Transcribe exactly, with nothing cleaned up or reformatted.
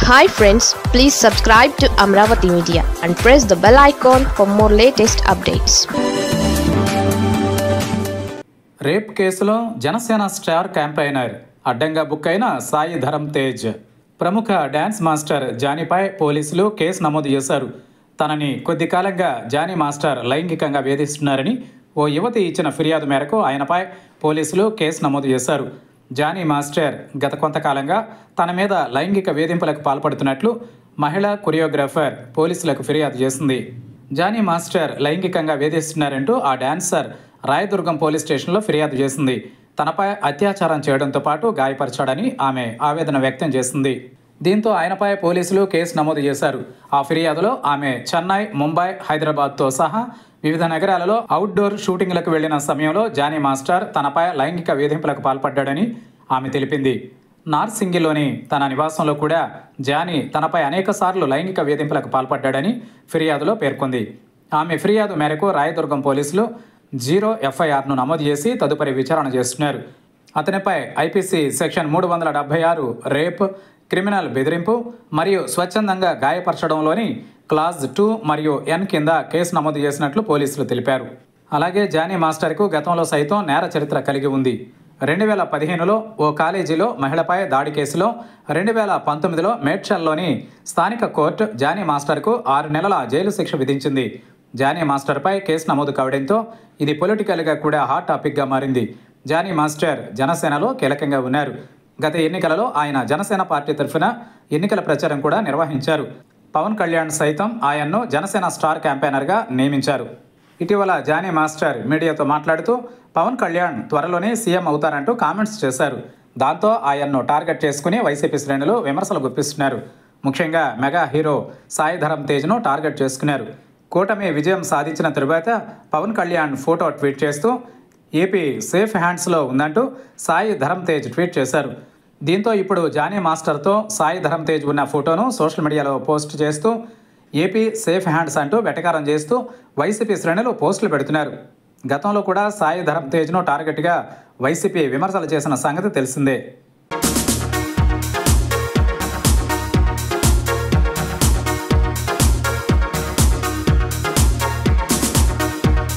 Hi friends, please subscribe to Amravati Media and press the bell icon for more latest updates. Rape కేసులో Janasena star campaigner అడ్డంగా book అయిన సాయి ధరమ్ తేజ్. ప్రముఖ dance master జానీపై పోలీసులు case నమోదు చేశారు. తనని కొద్ది కాలంగా జానీ మాస్టర్ లైంగికంగా వేధిస్తున్నారని ఓ యువతి ఇచ్చిన ఫిర్యాదు మేరకు ఆయనపై పోలీసులు కేసు నమోదు చేశారు. జానీ మాస్టర్ గత కొంతకాలంగా తన మీద లైంగిక వేధింపులకు పాల్పడుతున్నట్లు మహిళా కొరియోగ్రాఫర్ పోలీసులకు ఫిర్యాదు చేసింది. జానీ మాస్టర్ లైంగికంగా వేధిస్తున్నారంటూ ఆ డాన్సర్ రాయదుర్గం పోలీస్ స్టేషన్లో ఫిర్యాదు చేసింది. తనపై అత్యాచారం చేయడంతో పాటు గాయపరిచాడని ఆమె ఆవేదన వ్యక్తం చేసింది. దీంతో ఆయనపై పోలీసులు కేసు నమోదు చేశారు. ఆ ఫిర్యాదులో ఆమె చెన్నై, ముంబై, హైదరాబాద్తో సహా వివిధ నగరాలలో అవుట్డోర్ షూటింగ్లకు వెళ్లిన సమయంలో జానీ మాస్టర్ తనపై లైంగిక వేధింపులకు పాల్పడ్డాడని ఆమె తెలిపింది. నార్సింగిలోని తన నివాసంలో కూడా జానీ తనపై అనేక సార్లు లైంగిక వేధింపులకు పాల్పడ్డాడని ఫిర్యాదులో పేర్కొంది. ఆమె ఫిర్యాదు మేరకు రాయదుర్గం పోలీసులు జీరో ఎఫ్ఐఆర్ను నమోదు చేసి తదుపరి విచారణ చేస్తున్నారు. అతనిపై ఐపీసీ సెక్షన్ మూడు వందల డెబ్బై ఆరు రేప్, క్రిమినల్ బెదిరింపు మరియు స్వచ్ఛందంగా గాయపరచడంలోని క్లాజ్ టూ మరియు ఎన్ కింద కేసు నమోదు చేసినట్లు పోలీసులు తెలిపారు. అలాగే జానీ మాస్టర్కు గతంలో సైతం నేర చరిత్ర కలిగి ఉంది. రెండు వేల పదిహేనులో ఓ కాలేజీలో మహిళపై దాడి కేసులో, రెండు వేల పంతొమ్మిదిలో మేడ్చల్లోని స్థానిక కోర్టు జానీ మాస్టర్కు ఆరు నెలల జైలు శిక్ష విధించింది. జానీ మాస్టర్పై కేసు నమోదు కావడంతో ఇది పొలిటికల్గా కూడా హాట్ టాపిక్గా మారింది. జానీ మాస్టర్ జనసేనలో కీలకంగా ఉన్నారు. గత ఎన్నికలలో ఆయన జనసేన పార్టీ తరఫున ఎన్నికల ప్రచారం కూడా నిర్వహించారు. పవన్ కళ్యాణ్ సైతం ఆయన్ను జనసేన స్టార్ క్యాంపెయినర్గా నియమించారు. ఇటీవల జానీ మాస్టర్ మీడియాతో మాట్లాడుతూ పవన్ కళ్యాణ్ త్వరలోనే సీఎం అవుతారంటూ కామెంట్స్ చేశారు. దాంతో ఆయన్ను టార్గెట్ చేసుకుని వైసీపీ శ్రేణులు విమర్శలు గుప్పిస్తున్నారు. ముఖ్యంగా మెగా హీరో సాయి ధరమ్ తేజ్ను టార్గెట్ చేసుకున్నారు. కూటమి విజయం సాధించిన తరువాత పవన్ కళ్యాణ్ ఫోటో ట్వీట్ చేస్తూ ఏపీ సేఫ్ హ్యాండ్స్లో ఉందంటూ సాయి ధరమ్ తేజ్ ట్వీట్ చేశారు. దీంతో ఇప్పుడు జానీ మాస్టర్తో సాయి ధరమ్ తేజ్ ఉన్న ఫోటోను సోషల్ మీడియాలో పోస్ట్ చేస్తూ ఏపీ సేఫ్ హ్యాండ్స్ అంటూ వెటకారం చేస్తూ వైసీపీ శ్రేణులు పోస్టులు పెడుతున్నారు. గతంలో కూడా సాయి ధరమ్ తేజ్ను టార్గెట్గా వైసీపీ విమర్శలు చేసిన సంగతి తెలిసిందే.